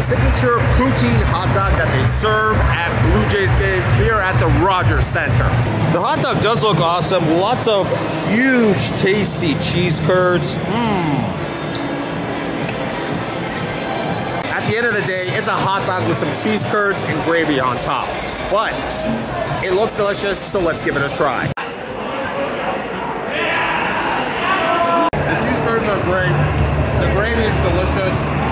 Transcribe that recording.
signature Poutine Hot Dog that they serve at Blue Jays games here at the Rogers Center. The hot dog does look awesome. Lots of huge, tasty cheese curds. At the end of the day, it's a hot dog with some cheese curds and gravy on top. But it looks delicious, so let's give it a try. The cheese curds are great. The gravy is delicious.